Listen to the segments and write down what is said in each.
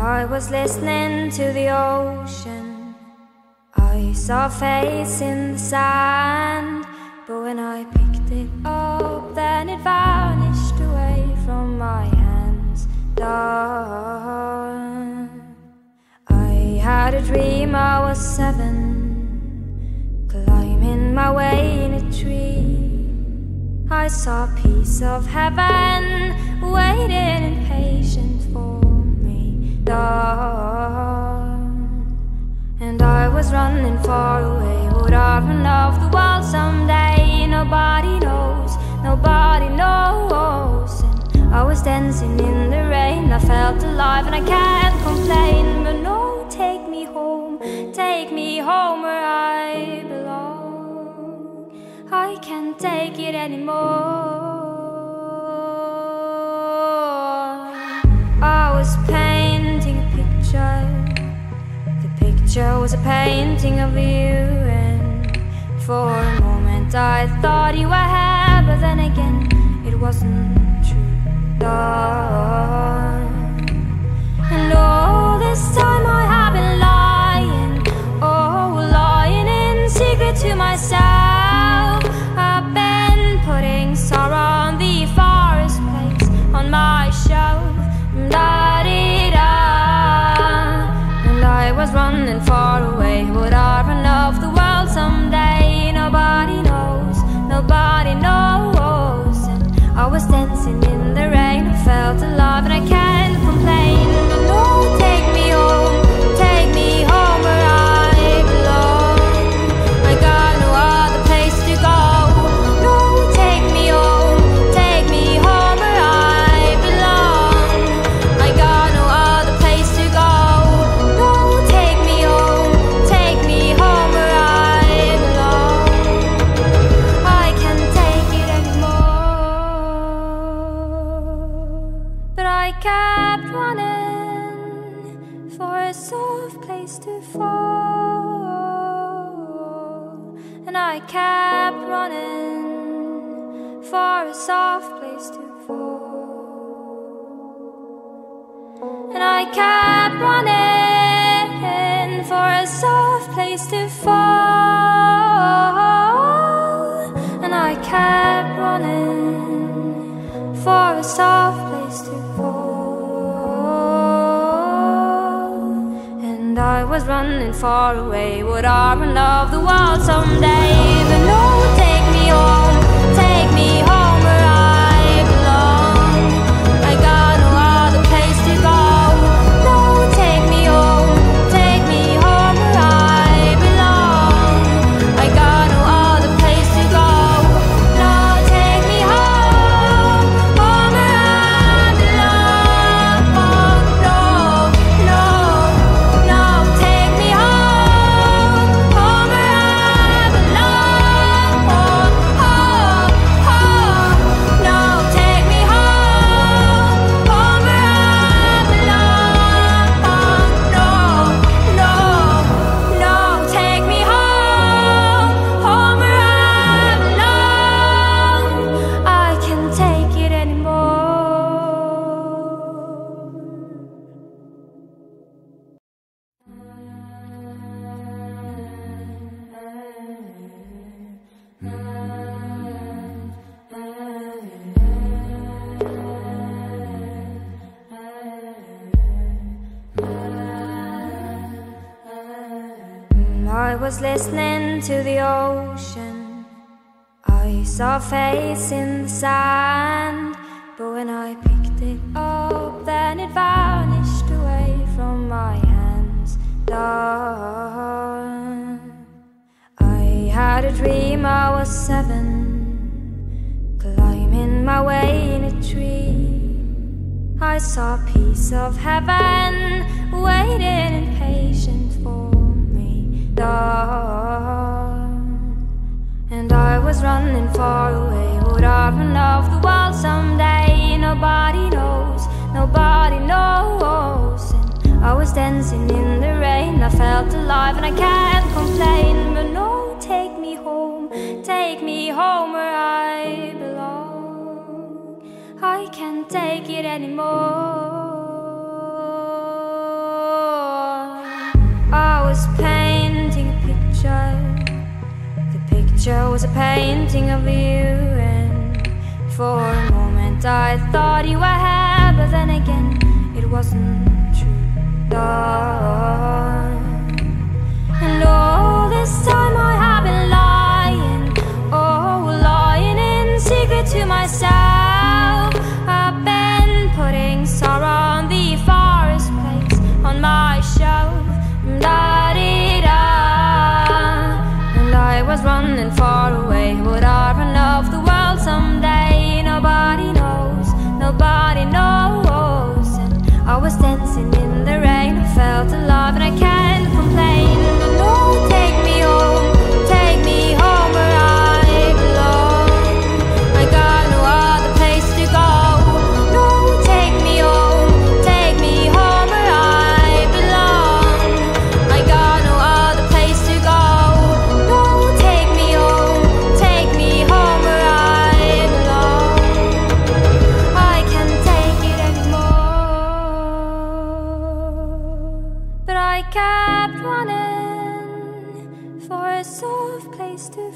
I was listening to the ocean. I saw a face in the sand, but when I picked it up, then it vanished away from my hands. Done. I had a dream I was 7, climbing my way in a tree. I saw a piece of heaven waiting impatient for me. Done. And I was running far away. Would I run off the world someday? Nobody knows, nobody knows. And I was dancing in the rain. I felt alive and I can't complain. But no, take me home where I belong. I can't take it anymore. I was painting a picture. The picture was a painting of you, and for a moment I thought you were here, but then again it wasn't true. And all this time I have been lying, lying in secret to myself. I've been putting sorrow on the forest place on my shelf. Da-dee-da. And I was running far away. Would I run off the world someday? Nobody knows, nobody knows. And I was dancing in the rain. I felt alive and I can't complain. But no, take me home where I belong. I got no other place to go. No, take me home where I belong. I got no other place to go. No, take me home where I belong. I can't take it anymore. But I kept running for a soft place to fall. And I kept running for a soft place to fall. And I kept running for a soft place to fall. And I kept running for a soft place to fall. And I was running far away. Would I run off the world someday? But no, take me home where I belong. I got no other place to go. No, take me home where I belong. I got no other place to go. No, take me home where I belong. No, take me home where I belong. No, take me home where I belong. No, take me home where I belong. I can't take it anymore. I was listening to the ocean. I saw a face in the sand, but when I picked it up, then it vanished away from my hands. Done. I had a dream I was 7, climbing my way in a tree. I saw a piece of heaven waiting impatient for me. Done. And I was running far away. Would I run off the world someday? Nobody knows, nobody knows. And I was dancing in the rain. I felt alive and I can't complain. But no, take me home where I belong. I can't take it anymore. was painting a picture. The picture was a painting of you, and for a moment I thought you were here, but then again it wasn't true. And all this time I have been lying, oh, lying in secret to myself. I've been putting sorrow on the forest place on my shelf. Da-dee-da. And I was running far away. Would I run off the world someday? Nobody knows, nobody knows. And I was dancing in the rain. I felt alive and I can't complain. But no, take me home where I belong. I got no other place to go. No, take me home where I belong. I got no other place to go. No, take me home where I belong. I can't take it anymore. But I kept running for a soft place to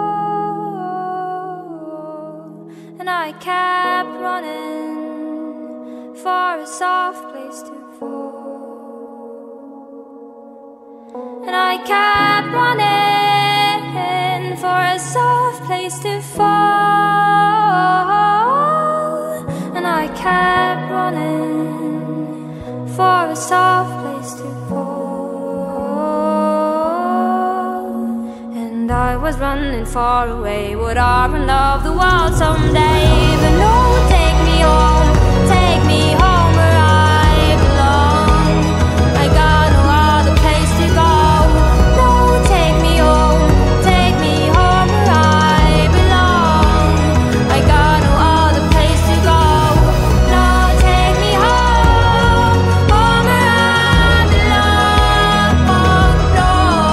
fall. And I kept running for a soft place to fall. And I kept running for a soft place to fall. And I kept running for a soft place to fall. And I was running far away. Would I run off the world someday? But no, take me home where I belong. I got no other place to go. No, take me home where I belong. I got no other place to go. No, take me home where I belong. No,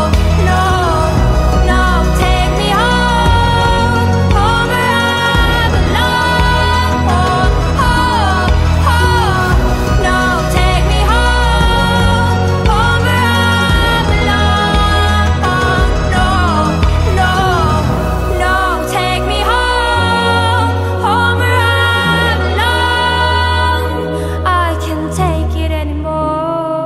take me home where I belong. No, take me home where I belong. No, take me home where I belong. I can't take it anymore.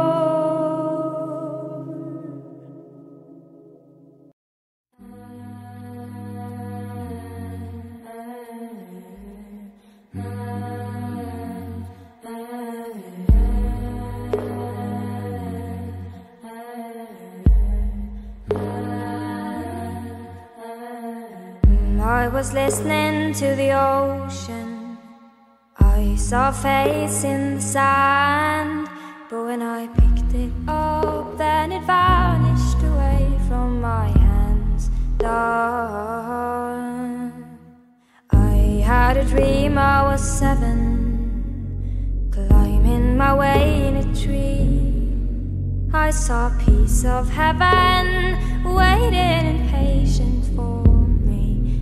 I was listening to the ocean. I saw a face in the sand, but when I picked it up, then it vanished away from my hands. I had a dream I was 7, climbing my way in a tree. I saw a piece of heaven waiting impatient for me.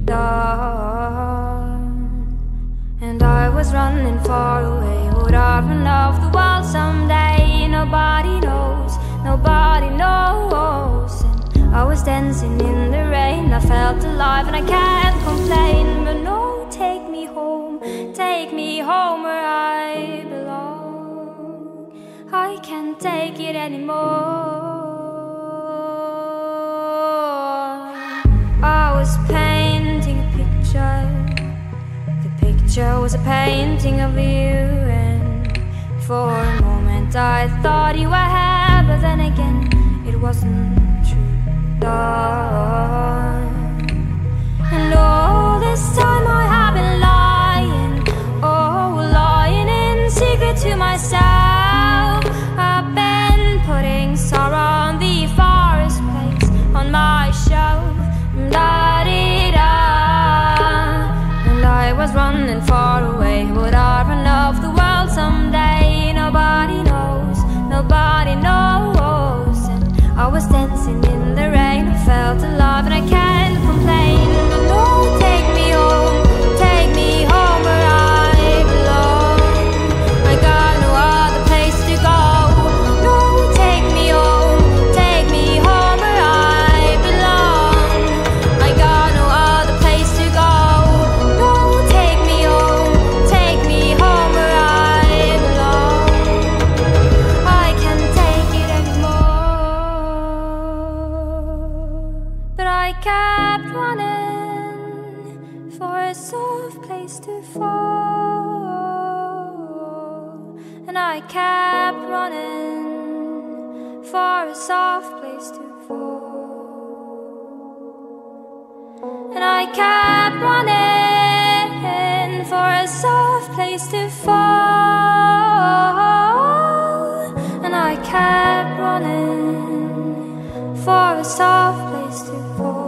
And I was running far away. Would I run off the world someday? Nobody knows, nobody knows. And I was dancing in the rain. I felt alive and I can't complain. But no, take me home where I belong. I can't take it anymore. I was painting a picture. The picture was a painting of you, and for a moment I thought you were here, but then again it wasn't true. And all this time I have been lying, oh, lying in secret to myself. I've been putting sorrow on the forest place on my shelf. Da-dee-da. And I was running far away. Would I run off the world someday? Nobody knows, nobody knows. And I was dancing in the rain. I felt alive and I can't complain. But no, take me home where I belong. I got no and I kept running for a soft place to fall. And I kept running for a soft place to fall. And I kept running for a soft place to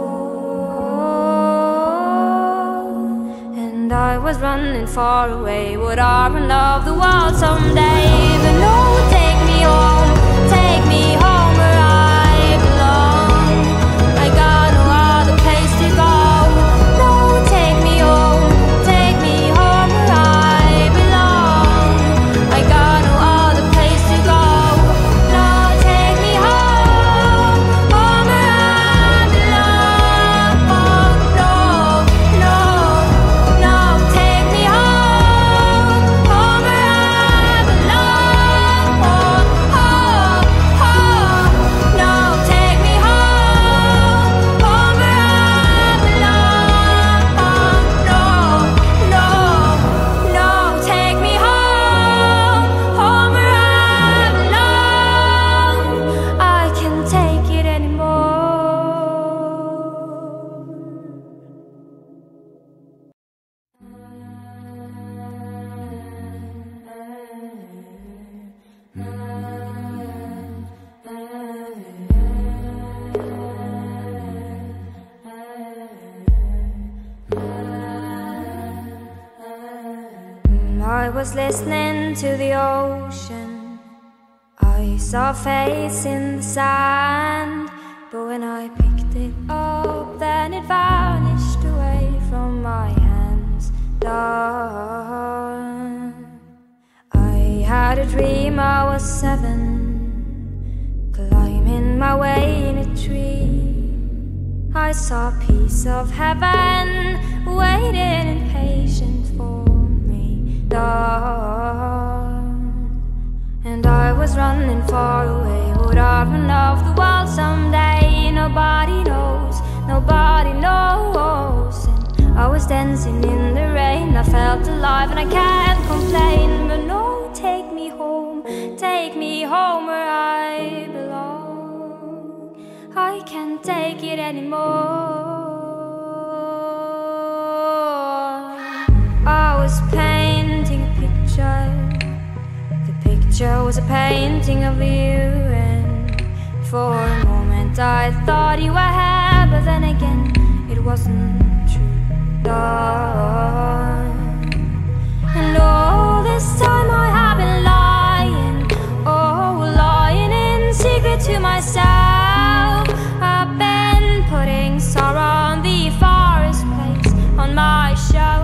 fall. And I was running far away, would I run love the world someday? But no, take me home where I belong. I got no other place to go. No, take me home where I belong. I got no other place to go. No, take me home where I belong. No, no, no, take me home where I belong. No, take me home where I belong. No, no, no, take me home where I belong. I can't take it anymore. I was listening to the ocean. I saw a face in the sand, but when I picked it up, then it vanished away from my hands. Done. I had a dream I was 7, climbing my way in a tree. I saw a piece of heaven waiting in patience for me. And I was running far away, would I run off the world someday? Nobody knows, nobody knows. And I was dancing in the rain, I felt alive and I can't complain. But no, take me home where I belong. I can't take it anymore. I was painting a picture. The picture was a painting of you, and for a moment I thought you were here, but then again it wasn't true. And all this time I have been lying, lying in secret to myself. I've been putting sorrow on the forest place on my shelf.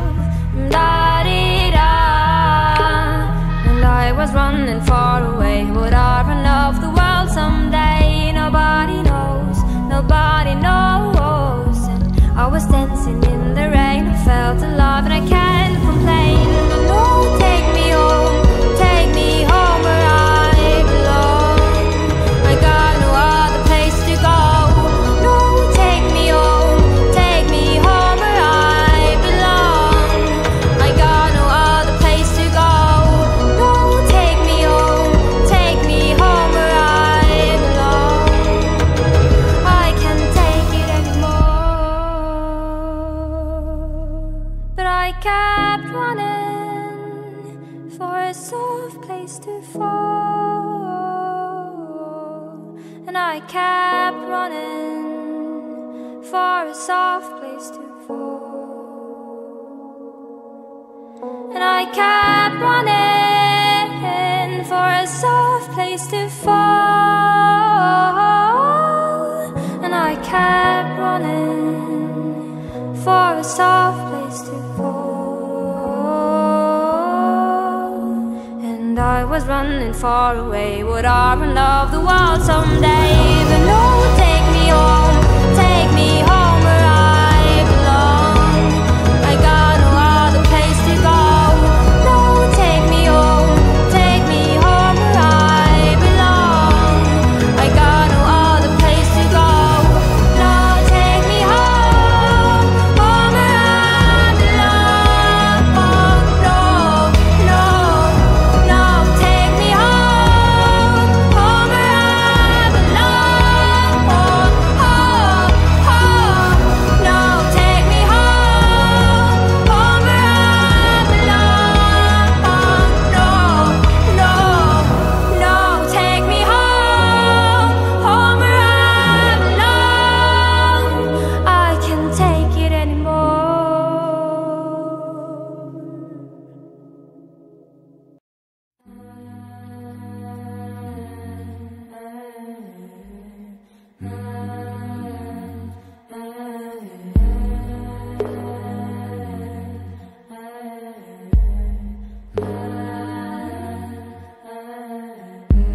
And I was running far away, would I run off the world someday? Nobody knows, nobody knows. And I was dancing in the rain, I felt alive and I can't complain. But no, take me home where I belong. I got no other place to go. No, take me home where I belong. I got no other place to go. No, take me home where I belong. I can't take it anymore. But I kept running for a soft place to fall. And I kept running for a soft place to fall. And I kept running for a soft place to fall. And I kept running for a soft place to fall. And I was running far away, would I run off the world someday? But no, take me home where I belong. I got no other place to go. No, take me home where I belong. I got no other place to go. No, take me home where I belong. No, no, no, take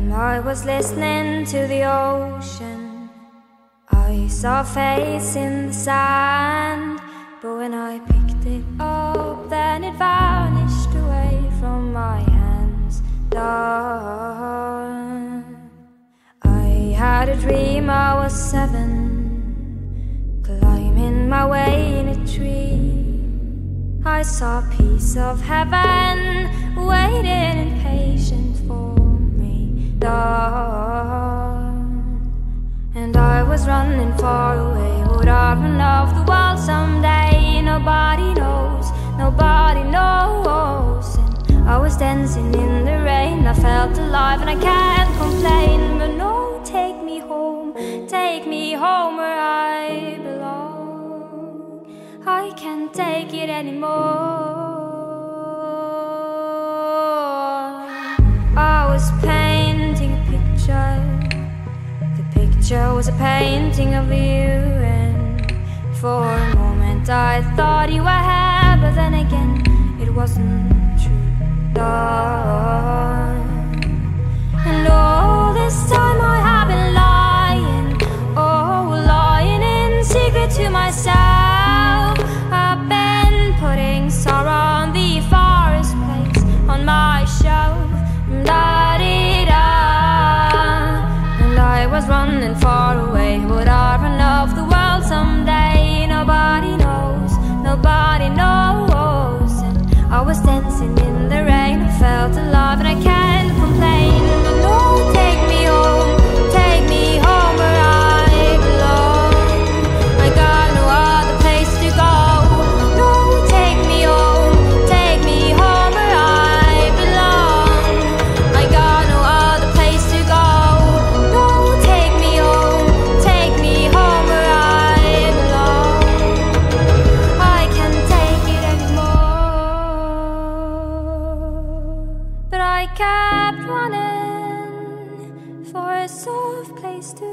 I was listening to the ocean. I saw a face in the sand, but when I picked it up, then it vanished away from my hands. Done. I had a dream I was 7, climbing my way in a tree. I saw a piece of heaven waiting impatient for me. Done. And I was running far away. Would I run off the world someday? Nobody knows, nobody knows. And I was dancing in the rain. I felt alive and I can't complain. But no, take me home where I belong. I can't take it anymore. I was painting a picture. The picture was a painting of you, and for a moment I thought you were here, but then again it wasn't true. And all this time I have been lying, lying in secret to myself. I've been putting sorrow on the forest place on my shelf. Da-dee-da. And I was running far away. Would I run off the world someday? Nobody knows, nobody knows. And I was dancing in the rain. I felt alive and I can't complain. But no, take me home where I belong. I got no other place to go. No, take me home where I belong. I got no other place to go. No, take me home where I belong. I can't take it anymore. But I kept running for a soft place to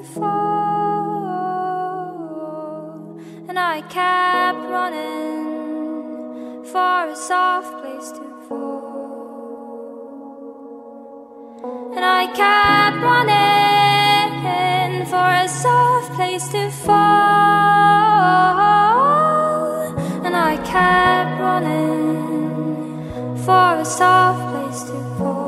fall. And I kept running for a soft place to fall. And I kept running for a soft place to fall. And I kept running for a soft place to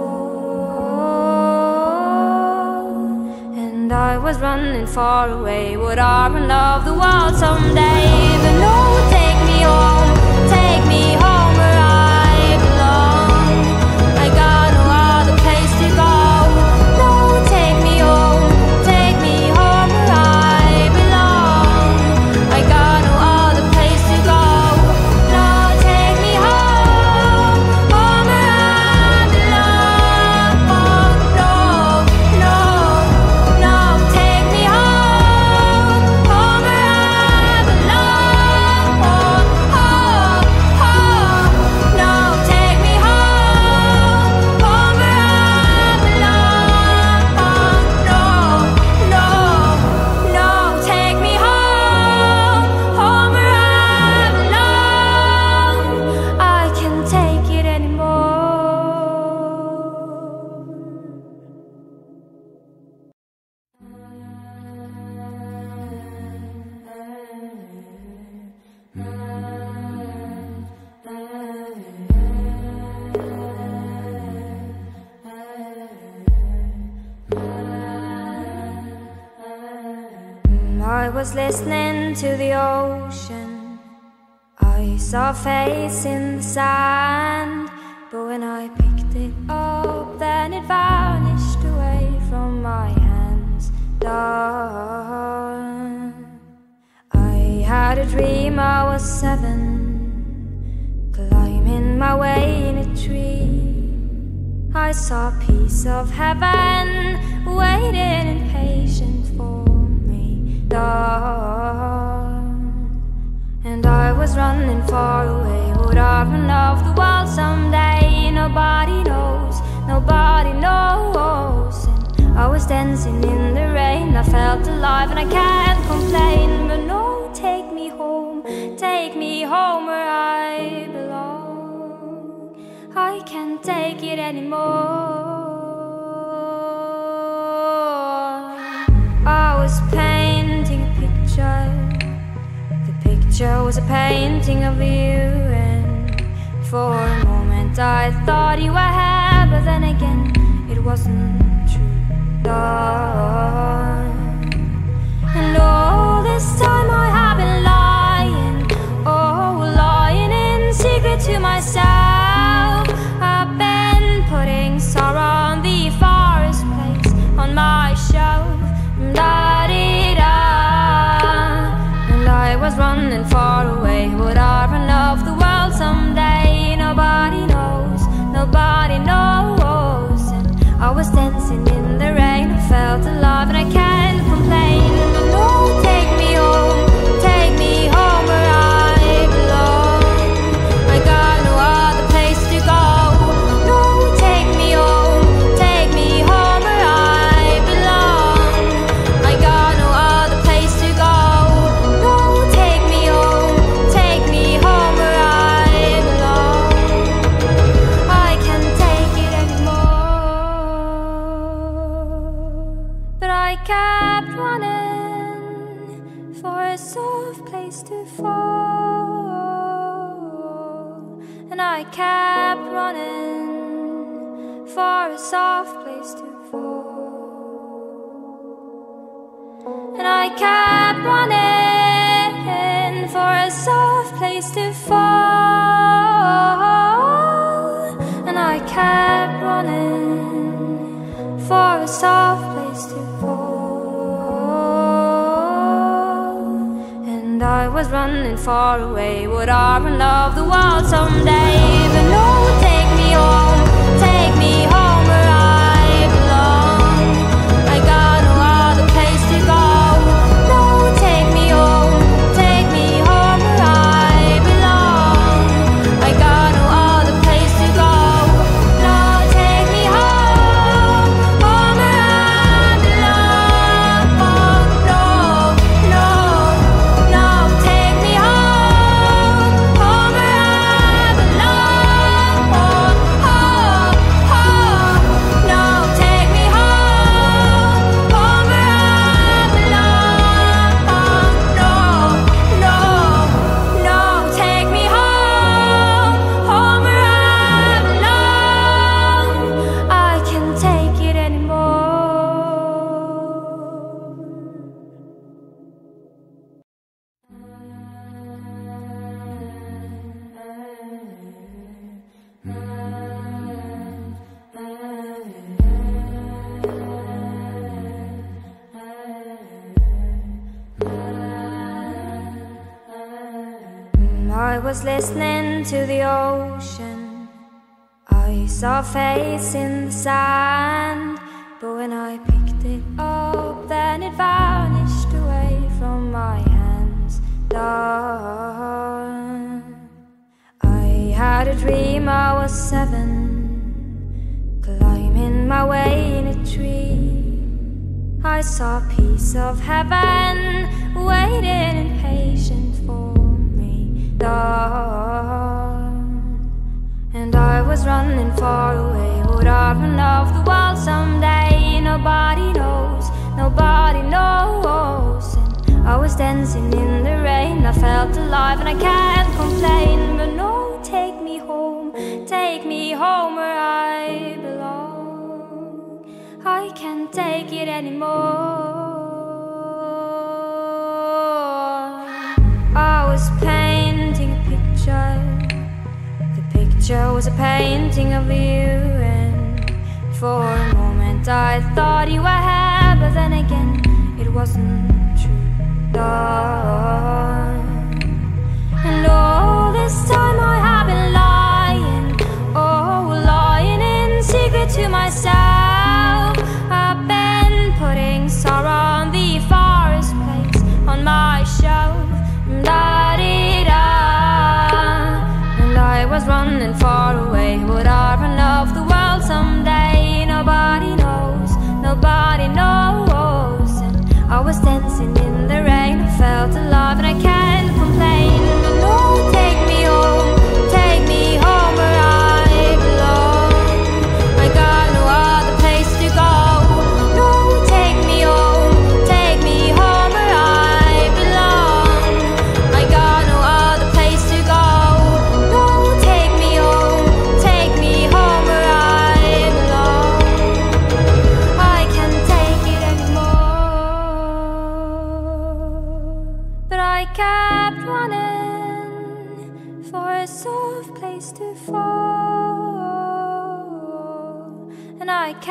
fall. And I was running far away. Would I run off the world someday? But no, take me home where I belong. I got no other place to go. No, take me home where I belong. I got no other place to go. No, take me home where I belong. No, take me home where I belong. No, take me home where I belong. No, take me home where I belong. I can't take it anymore. I was listening to the ocean. I saw a face in the sand, but when I picked it up, then it vanished away from my hands. Done. I had a dream I was 7, climbing my way in a tree. I saw a piece of heaven waiting impatient for me. Done. And I was running far away. Would I run off the world someday? Nobody knows, nobody knows. And I was dancing in the rain. I felt alive and I can't complain. But no, take me home where I belong. I can't take it anymore. picture was a painting of you, and for a moment I thought you were here, but then again it wasn't true. And all this time I have been lying, oh, lying in secret to myself. I've been putting sorrow on the forest place on my shelf. Da-dee-da. And I was running far away. Would I run off the world someday? Nobody knows, nobody knows. And I was dancing in the rain. I felt alive and I can't complain. No, take me home where I belong. I got no other place to go. No, take me home where I belong. I got no other place to go. No, take me home where I belong. I can't take it anymore. But I kept running for a soft place to fall. And I kept running for a soft place to fall. And I kept running for a soft place to fall. And I kept running for a soft place to fall. And I was running far away. Would I run off the world someday? But no, take me home where I belong. I got no other place to go. No, take me home where I belong. I got no other place to go. No, take me home where I belong. No, take me home where I belong. No, take me home where I belong. No, take me home where I belong. I can't take it anymore. I was listening to the ocean. I saw a face in the sand, but when I picked it up, then it vanished away from my hands. I had a dream I was 7, climbing my way in a tree. I saw a piece of heaven waiting impatient for me. And I was running far away. Would I run off the world someday? Nobody knows, nobody knows. And I was dancing in the rain. I felt alive and I can't complain. But no, take me home where I belong. I can't take it anymore. I was painting a picture. The picture was a painting of you, and for a moment I thought you were here, but then again it wasn't true. And all this time I have been lying, oh, lying in secret to myself. I've been putting sorrow on the forest place on my shelf. Da-dee-da. And I was running far away. Would I run off the world someday? Nobody knows, nobody knows. And I was dancing in the rain. I felt alive and I can't complain. No, take me home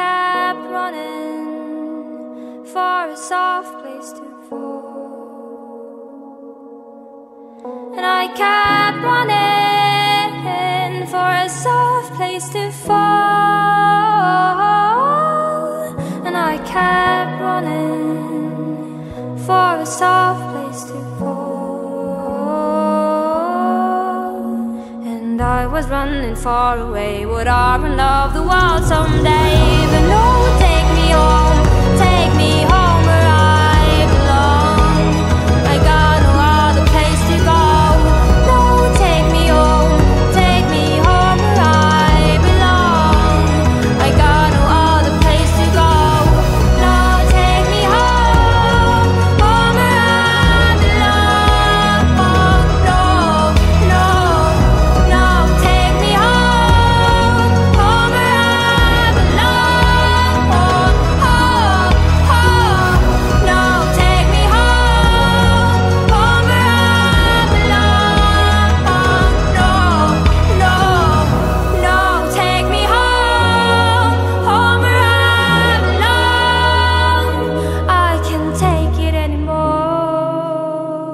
kept running for a soft place to fall. And I kept running for a soft place to fall. And I kept running for a soft place to fall. And I was running far away, would I run love the world someday? But no, take me home where I belong. I got no other place to go. No, take me home where I belong. I got no other place to go. No, take me home where I belong. No, no, no, take me home where I belong. No, take me home where I belong. No, no, no, take me home where I belong. I can't take it anymore.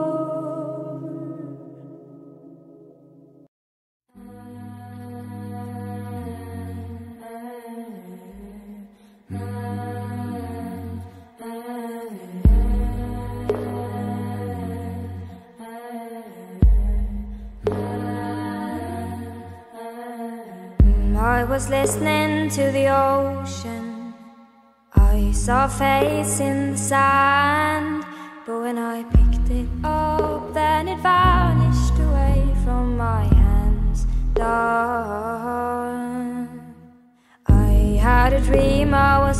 I was listening to the ocean. I saw a face in the sand, but when I picked it up, then it vanished away from my hands. Done. I had a dream I was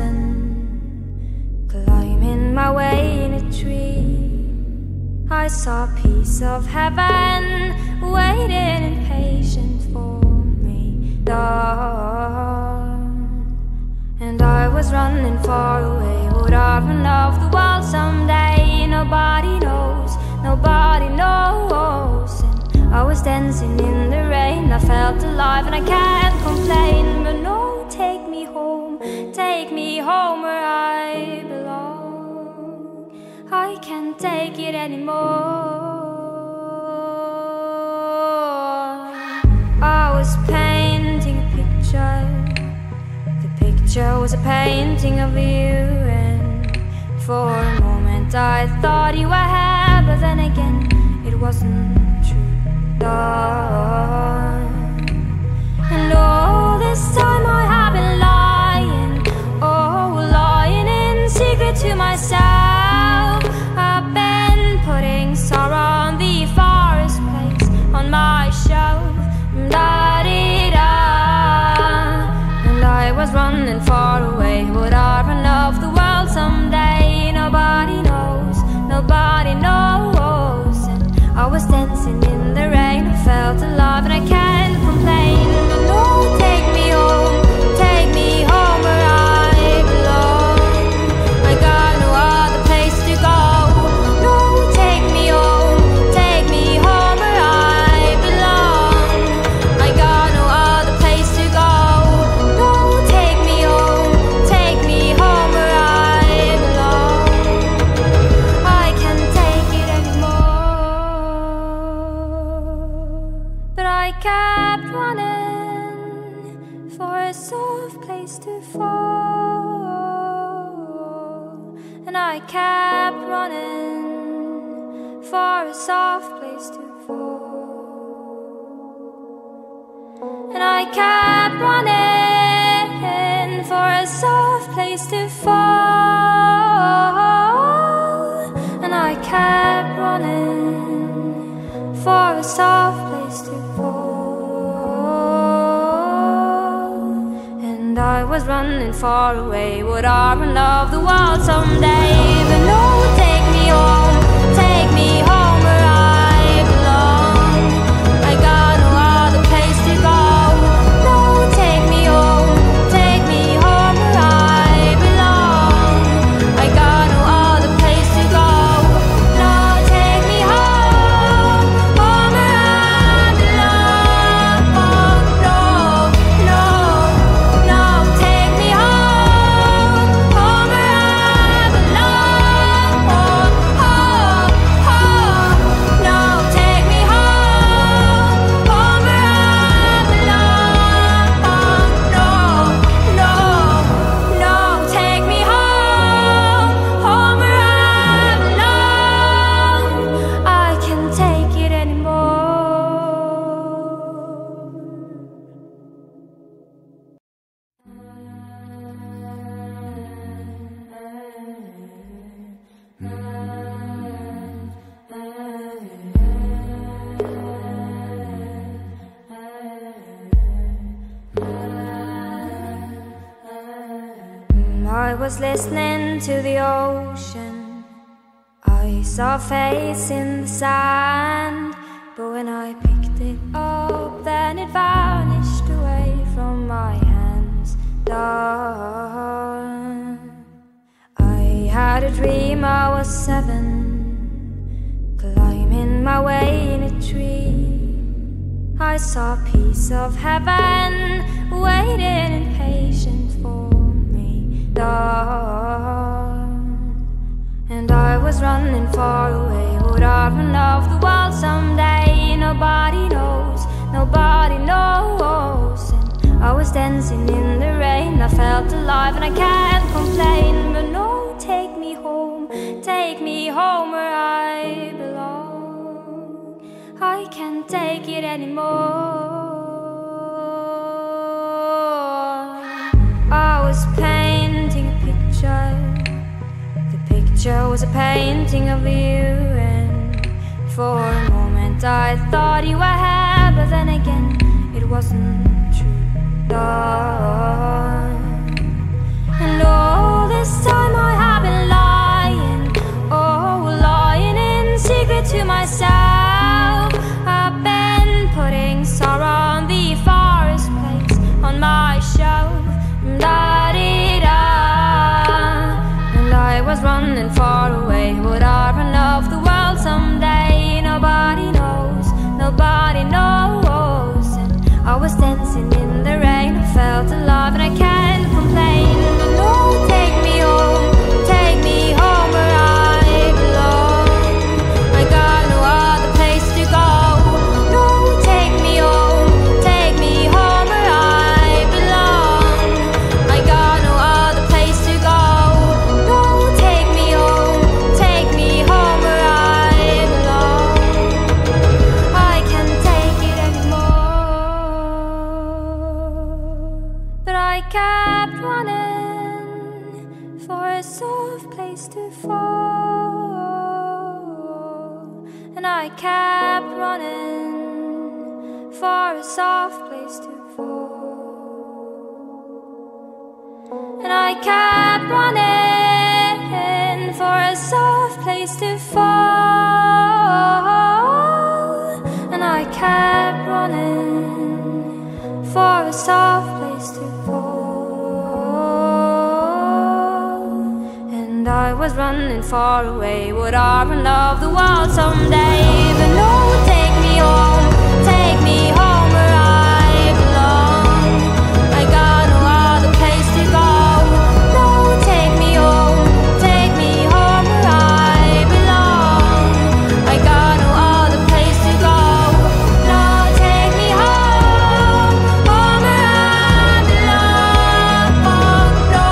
7, climbing my way in a tree. I saw a piece of heaven waiting impatient for me. And I was running far away, would I run of the world someday? Nobody knows, nobody knows. And I was dancing in the rain, I felt alive and I can't complain. But no, take me home where I belong. I can't take it anymore. I was painting a picture. The picture was a painting of you, and for a moment I thought you were here, but then again it wasn't true. And all this time I have been lying, lying in secret to myself. I've been putting sorrow on the forest place on my shelf. And I was running far away, would I run of the world someday? Nobody knows, nobody knows. And I was dancing in the rain, I felt alive and I can't complain. But no, take me home where I belong. I got no other place to go. No, take me home where I belong. I got no other place to go. No, take me home where I belong. I can't take it anymore. But I kept running for a soft place to fall. And I kept running for a soft place to fall. And I kept running for a soft place to fall. And I kept running for a soft place to fall. And I was running far away, would I run of the world someday? But no, take me home where I belong. I got no other place to go. No, take me home where I belong. I got no other place to go. No, take me home where I belong. No, no, no, take me home. I was listening to the ocean. I saw a face in the sand, but when I picked it up, then it vanished away from my hands. Done. I had a dream I was 7, climbing my way in a tree. I saw a piece of heaven waiting impatient for me. Done. And I was running far away. Would I run off the world someday? Nobody knows, nobody knows. And I was dancing in the rain. I felt alive and I can't complain. But no, take me home where I belong. I can't take it anymore. I was painting a picture. The picture was a painting of you, and for a moment I thought you were here, but then again it wasn't true. And all this time I have been lying, lying in secret to myself. I've been putting sorrow on the forest place on my shelf. Da-dee-da. And I was running far away. Would I run off the world someday? Nobody knows, nobody knows. And I was dancing in the rain. I felt alive and I can't complain. But no, take me home where I belong. I got no other place to go. No, take me home where I belong. I got no other place to go. No, take me home where I belong. I can't take it anymore. But I kept running for a soft place to fall. And I kept running for a soft place to fall. And I kept running for a soft place to fall. And I kept running for a soft place to fall. And I was running far away. Would I run off the world someday? But no, take me home where I belong. I got no other place to go. No, take me home where I belong. I got no other place to go. No, take me home where I belong. No,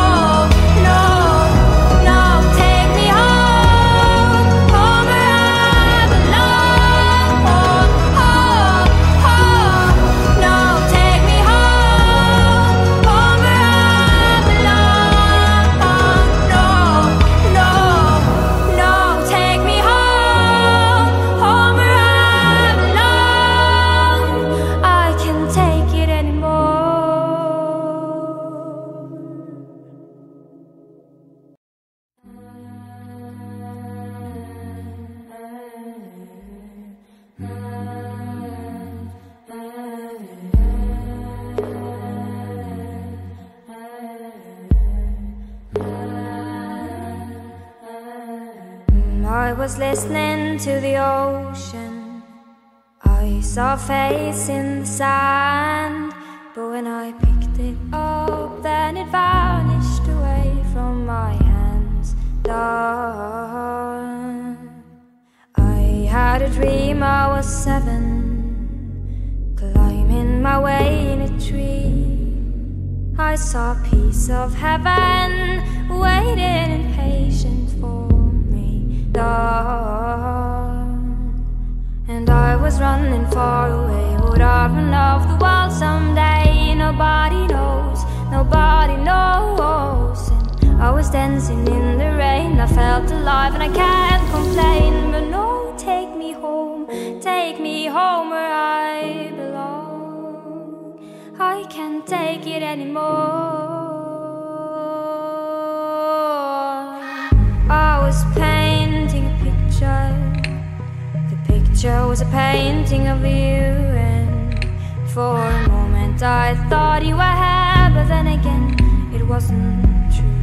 take me home where I belong. No, take me home where I belong. No, take me home where I belong. I can't take it anymore. I was listening to the ocean. I saw a face in the sand, but when I picked it up, then it vanished away from my hands. Done. I had a dream I was 7, climbing my way in a tree. I saw a piece of heaven waiting impatient for me. Done. And I was running far away. Would I run off the world someday? Nobody knows, nobody knows. And I was dancing in the rain. I felt alive and I can't complain. But no, take me home where I belong. I can't take it anymore. was painting a picture. The picture was a painting of you, and for a moment I thought you were here, but then again it wasn't true.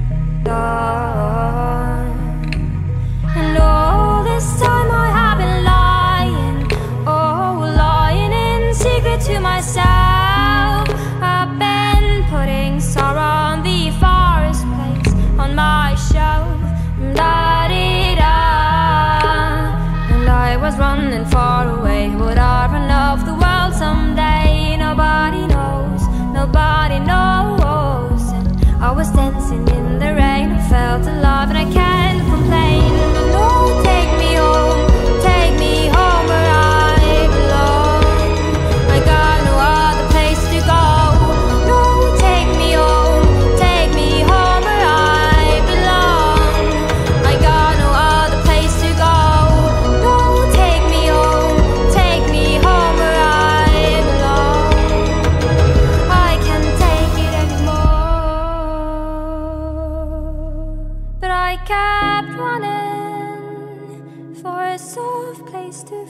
And all this time I have been lying, oh, lying in secret to myself. I've been putting sorrow on the forest place on my shelf. Da-dee-da. And I was running far away. Would I run off the world someday? Nobody knows, nobody knows. And I was dancing in the rain. I felt alive and I can't complain. But no, take me home where I belong. I got no other place to go. No, take me home where I belong. I got no other place to go. No, take me home where I belong. I can't take it anymore. But I kept running for a soft place to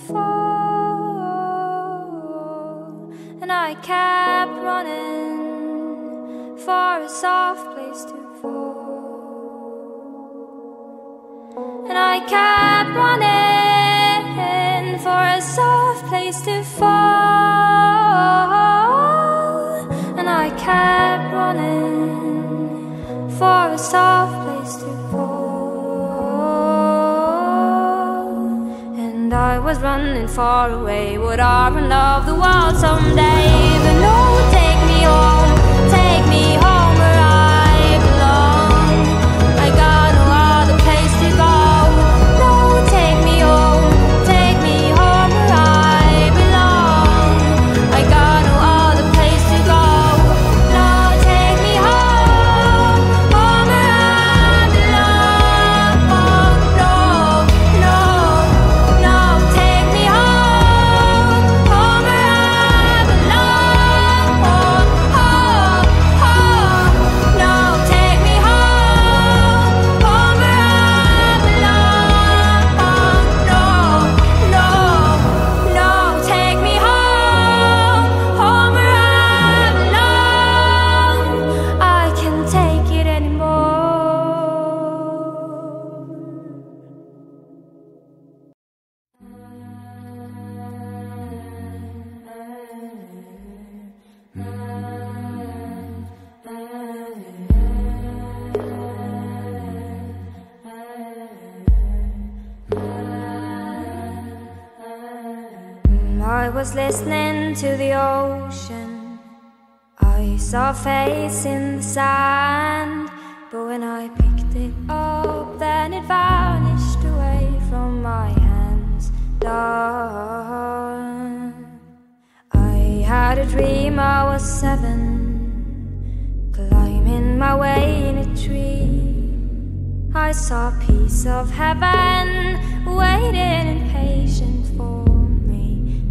fall. And I kept running for a soft place to fall. And I kept running for a soft place to fall. And I kept running for a soft place to fall. And I was running far away. Would I run off the world someday? But no, take me home where I belong. I got no other place to go. No, take me home where I belong. I got no other place to go. No, take me home where I belong. No, take me home where I belong. No, take me home where I belong. No, take me home where I belong. I can't take it anymore. I was listening to the ocean. I saw a face in the sand, but when I picked it up, then it vanished away from my hands. I had a dream I was 7, climbing my way in a tree. I saw a piece of heaven waiting impatient for me.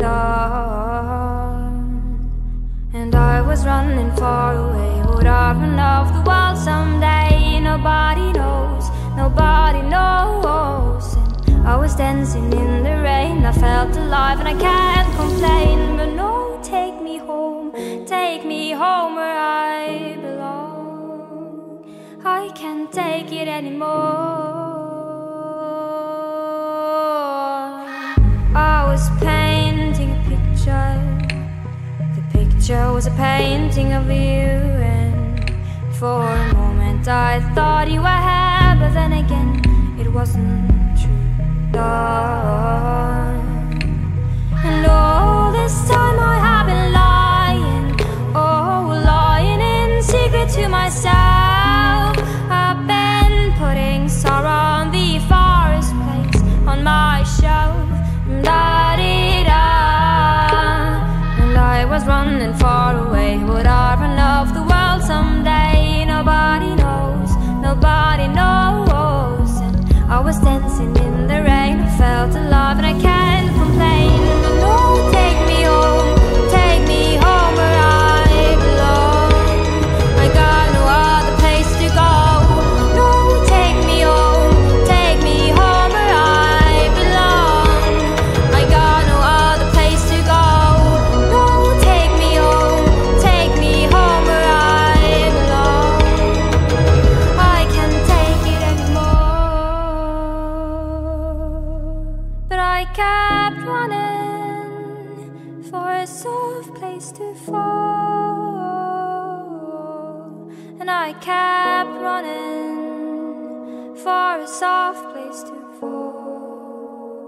And I was running far away. Would I run off the world someday? Nobody knows, nobody knows. And I was dancing in the rain. I felt alive and I can't complain. But no, take me home where I belong. I can't take it anymore. I was painting a picture. The picture was a painting of you, and for a moment I thought you were here, but then again it wasn't true. And all this time I have been lying, oh, lying in secret to myself. I've been putting sorrow on the forest place on my shelf. Da-dee-da. And I was running far away. Would I run off the world someday? Nobody knows, nobody knows. And I was dancing in the rain. I felt alive and I can't complain. But no, take me home kept running for a soft place to fall.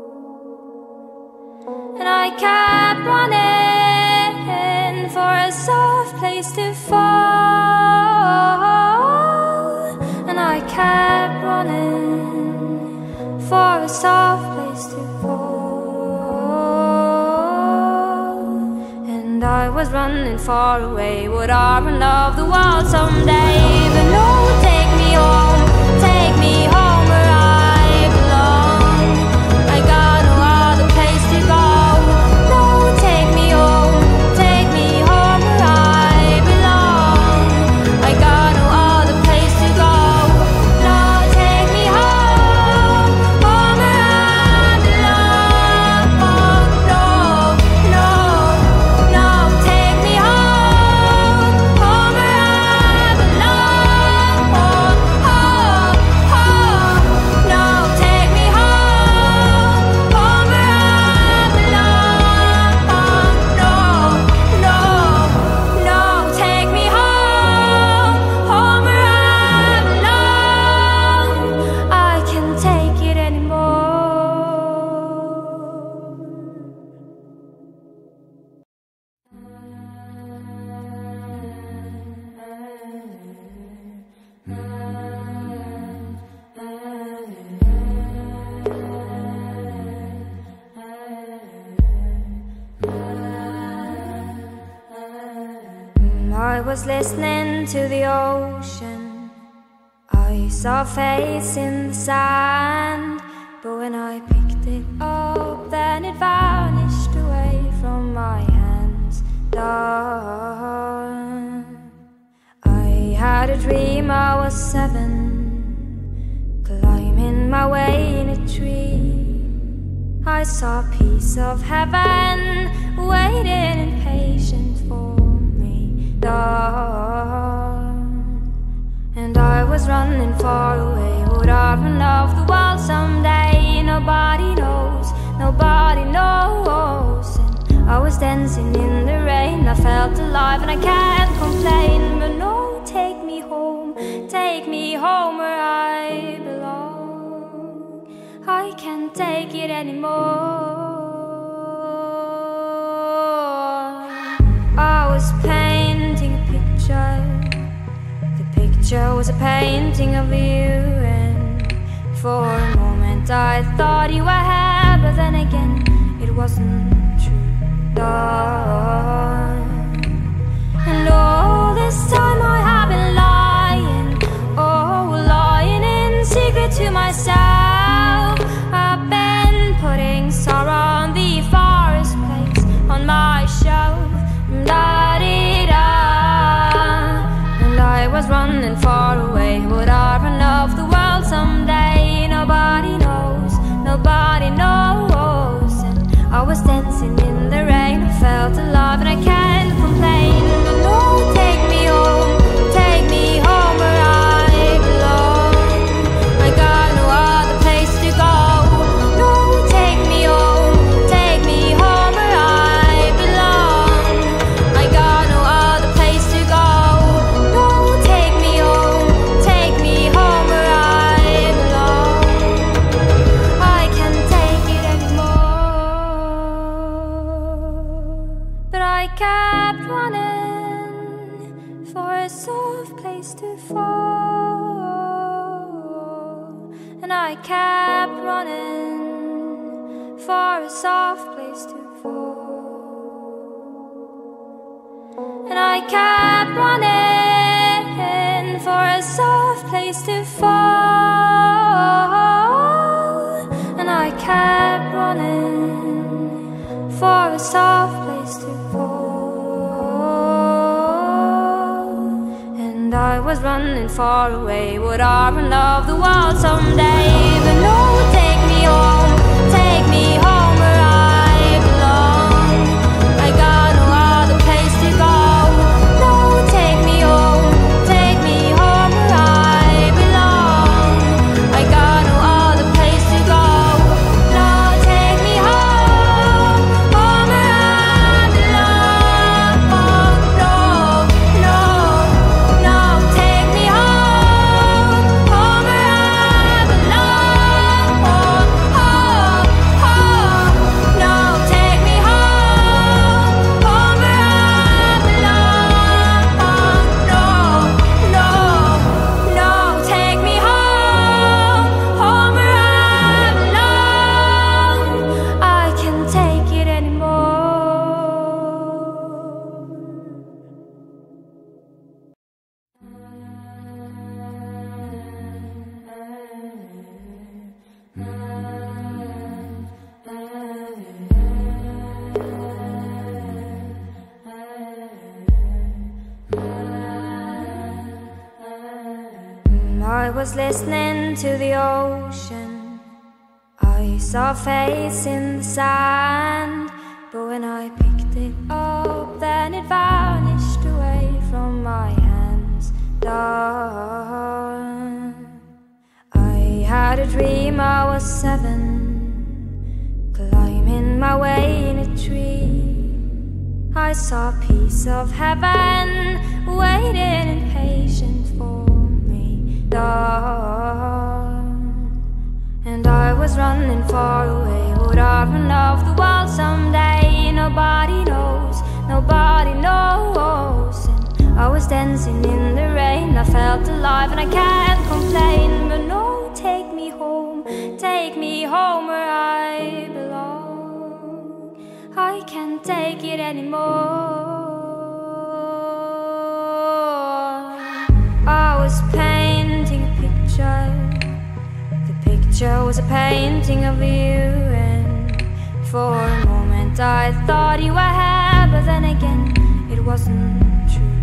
And I kept running for a soft place to fall. And I kept running for a soft place to fall. And I was running far away, would I run of the world someday? But no, take me home where I belong. I got no other place to go. No, take me home where I belong. I got no other place to go. No, take me home where I belong. No, no, no, take me home where I belong. No, take me home where I belong. No, no, no, take me home where I belong. I can't take it anymore. I was listening to the ocean. I saw a face in the sand, but when I picked it up, then it vanished away from my hands. Done. I had a dream I was 7, climbing my way in a tree. I saw a piece of heaven waiting impatient for me. And I was running far away, would I run of the world someday? Nobody knows, nobody knows. And I was dancing in the rain, I felt alive and I can't complain. But no, take me home where I belong. I can't take it anymore. I was painting a picture. The picture was a painting of you, and for a moment I thought you were here, but then again it wasn't true. And all this time I have been lying, lying in secret to myself. I've been putting sorrow on the forest place on my shelf. And I was running far away, would I run of the world someday? Nobody knows, nobody knows. And I was dancing in the rain, I felt alive and I can't complain. But no, take me home where I belong. I got no other place to go. No, take me home where I belong. I got no other place to go. No, take me home where I belong. I can't take it anymore. But I kept running for a soft place to fall. And I kept running for a soft place to fall. And I kept running for a soft place to fall. And I kept running for a soft place to fall. And I was running far away, would I run of the world someday? But no, take me home where I belong. I got no other place to go. No, take me home where I belong. I got no other place to go. No, take me home where I belong. No, no, no, take me home. I was listening to the ocean. I saw a face in the sand, but when I picked it up, then it vanished away from my hands. Done. I had a dream I was 7, climbing my way in a tree. I saw a piece of heaven waiting impatient for me. And I was running far away. Would I run off the world someday? Nobody knows, nobody knows. And I was dancing in the rain. I felt alive and I can't complain. But no, take me home where I belong. I can't take it anymore. I was painting a picture. The picture was a painting of you, and for a moment I thought you were here, but then again it wasn't true.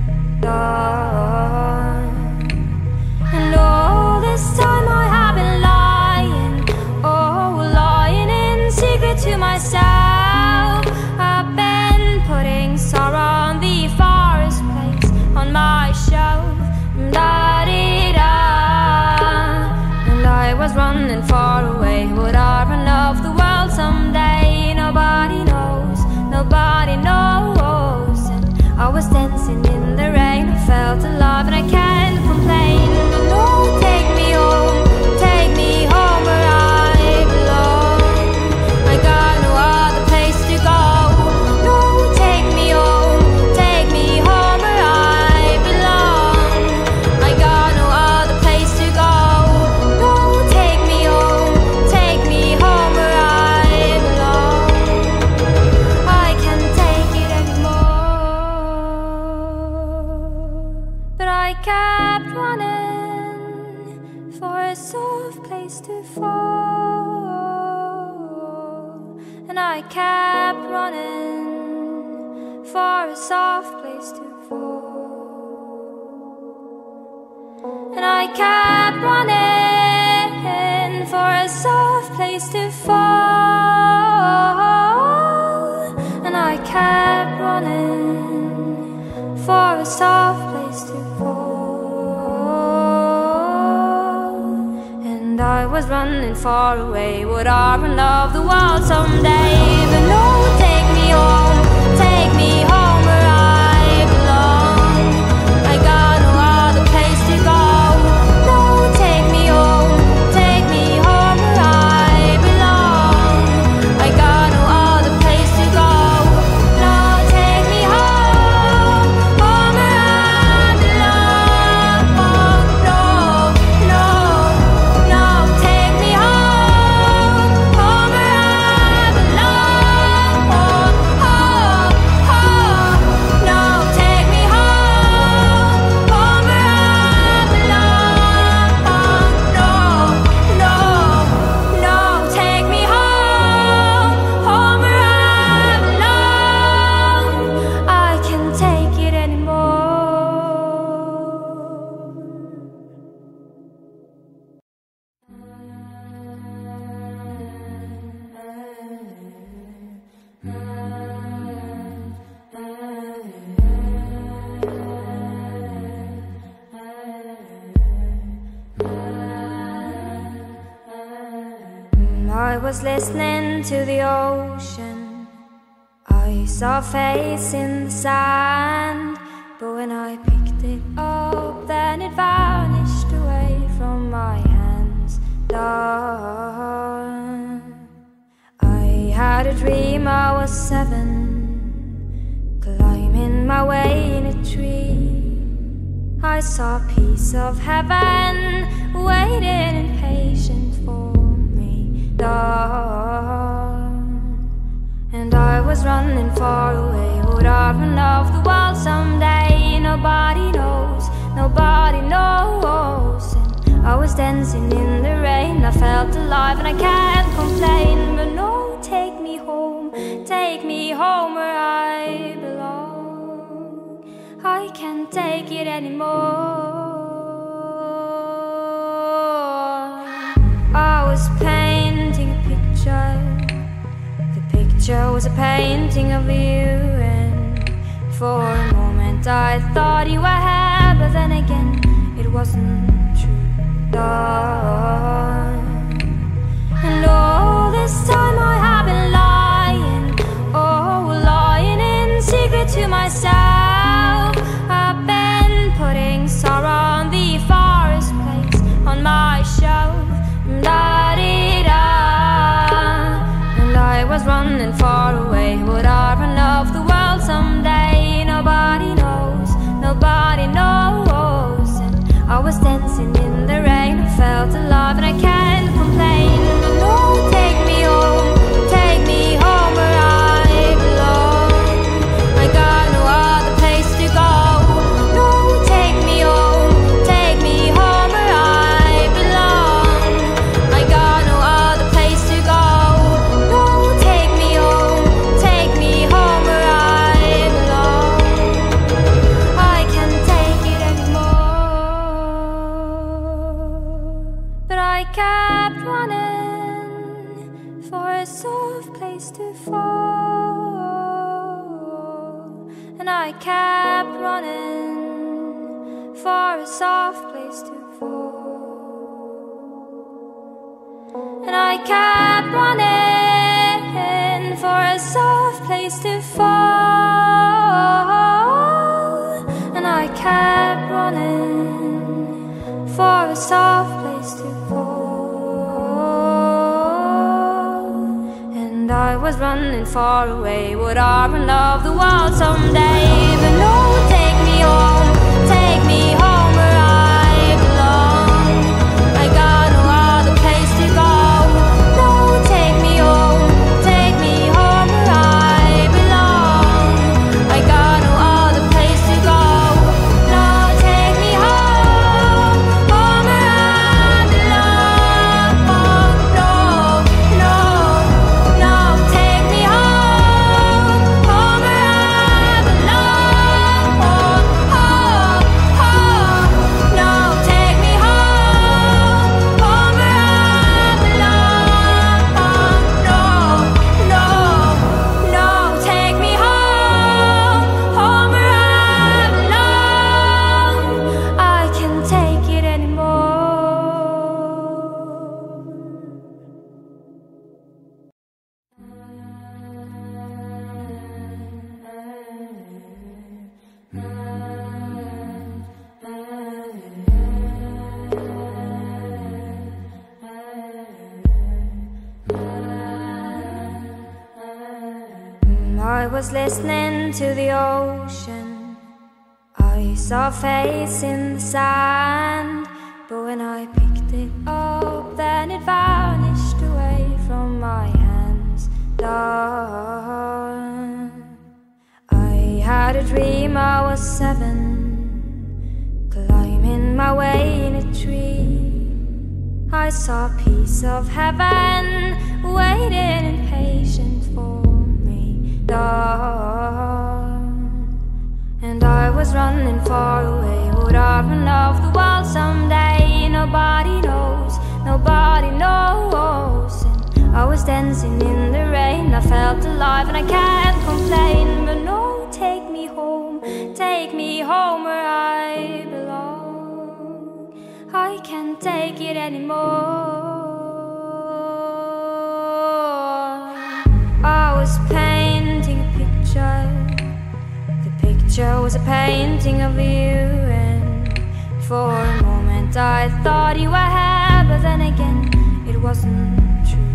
And all this time I have been lying, oh, lying in secret to myself. I've been putting sorrow on the forest place on my shelf. Da-dee-da. And I was running far away. Would I run off the world someday? Nobody knows, nobody knows. And I was dancing in the rain. I felt alive and I can't complain. But no, take me home where I belong. I got no other place to go. No, take me home where I belong. I got no other place to go. No, take me home where I belong. I can't take it anymore. But I kept running for a soft place to fall. And I kept running for a soft place to fall. And I kept running for a soft place to fall. And I kept running for a soft place to fall. And I was running far away. Would I run off the world someday? But no, take me home where I belong. I got no other place to go. No, take me home where I belong. I got no other place to go. No, take me home where I belong. No, take me home where I belong. No, take me home where I belong. No, take me home where I belong. I can't take it anymore. I was listening to the ocean. I saw a face in the sand, but when I picked it up, then it vanished away from my hands. Done. I had a dream I was 7, climbing my way in a tree. I saw a piece of heaven waiting impatient for me. And I was running far away. Would I run off the world someday? Nobody knows, nobody knows. And I was dancing in the rain. I felt alive and I can't complain. But no, take me home where I belong. I can't take it anymore. was painting a picture. The picture was a painting of you, and for a moment I thought you were here, but then again it wasn't true. And all this time I have been lying, oh, lying in secret to myself. I've been putting sorrow on the forest place on my shelf. Da-dee-da. And I was running far away. Would I run off the world someday? Nobody knows, nobody knows. And I was dancing in the rain. I felt alive and I can't complain. No, take me home where I belong. I got no other place to go. No, take me home where I belong. I got no other place to go. No, take me home where I belong. I can't take it anymore. But I kept running for a soft place to fall. And I kept running for a soft place to fall. And I kept running for a soft place to fall. And I kept running for a soft place to fall. And I was running far away. Would I run off the world someday? But no, take me home where I belong. I got no other place to go. No, take me home where I belong. I got no other place to go. No, take me home where I belong. No, take me home where I belong. No, take me home where I belong. No, take me home where I belong. I can't take it anymore. I was listening to the ocean. I saw a face in the sand, but when I picked it up, then it vanished away from my hands. I had a dream I was 7, climbing my way in a tree. I saw a piece of heaven waiting impatient for me. And I was running far away. Would I run off the world someday? Nobody knows, nobody knows. And I was dancing in the rain. I felt alive and I can't complain. But no, take me home where I belong. I can't take it anymore. I was painting a picture. The picture was a painting of you, and for a moment I thought you were here, but then again it wasn't true.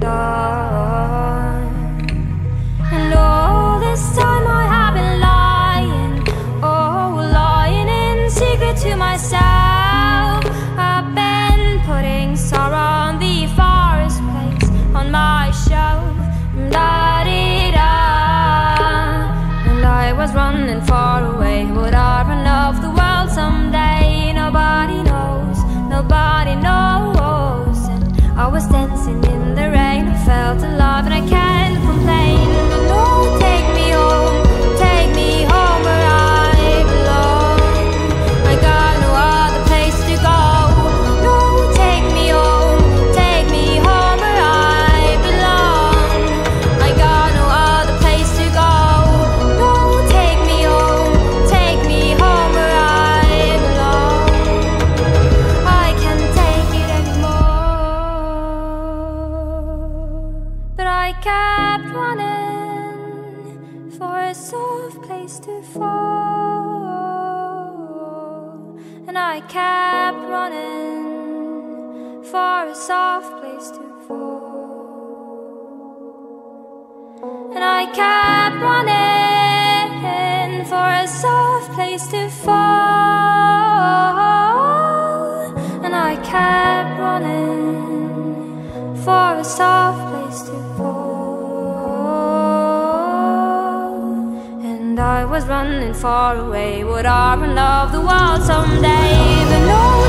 And all this time I have been lying, oh, lying in secret to myself. I've been putting sorrow on the forest place on my shelf. Da-dee-da. And I was running far away. Would I run off the world someday? Nobody knows, nobody knows. And I was dancing in the rain. I felt alive and I can't complain. But no, take me home where I belong. I got no other place to go. No, take me home for a soft place to fall. And I kept running for a soft place to fall. And I kept running for a soft place to fall. And I was running far away, would I run off the world someday? But no